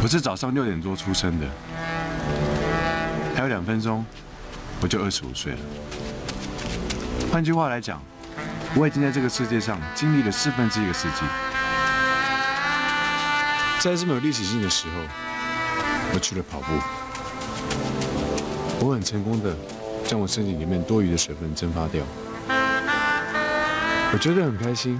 我是早上6点多出生的，还有2分钟我就25岁了。换句话来讲，我已经在这个世界上经历了1/4个世纪。在这么有历史性的时候，我去了跑步，我很成功的将我身体里面多余的水分蒸发掉，我觉得很开心。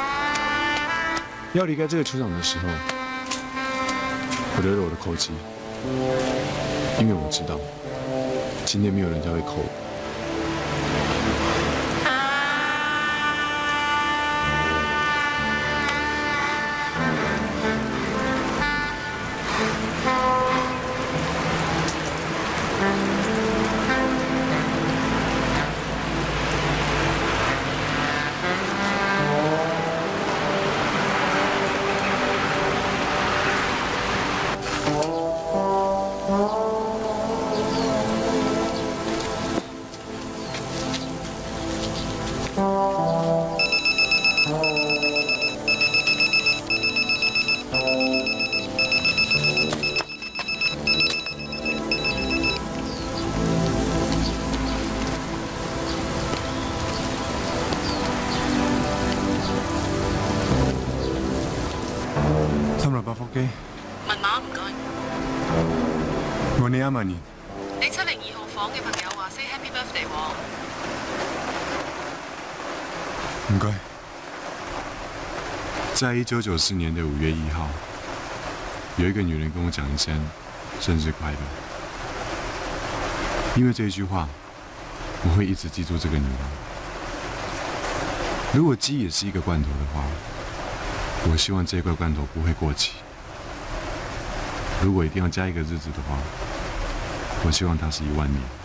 要离开这个球场的时候，我留了我的扣机，因为我知道今天没有人家会扣我。368腹肌。 密碼唔該。 我你阿瑪尼。 你702號房嘅朋友話 say happy birthday 喎。 唔該。在1994年的5月1號，有一個女人跟我講一聲生日快樂。因為這一句話，我會一直記住這個女人。如果雞也是一個罐頭的話，我希望這塊罐頭不會過期。如果一定要加一個日子的話，我希望它是1萬年。